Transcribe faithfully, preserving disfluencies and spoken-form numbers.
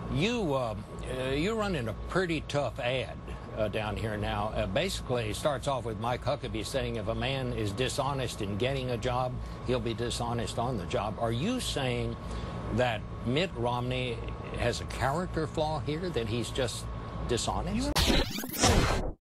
You, uh, uh, you're running a pretty tough ad uh, down here now. Uh, basically, it starts off with Mike Huckabee saying if a man is dishonest in getting a job, he'll be dishonest on the job. Are you saying that Mitt Romney has a character flaw here, that he's just dishonest?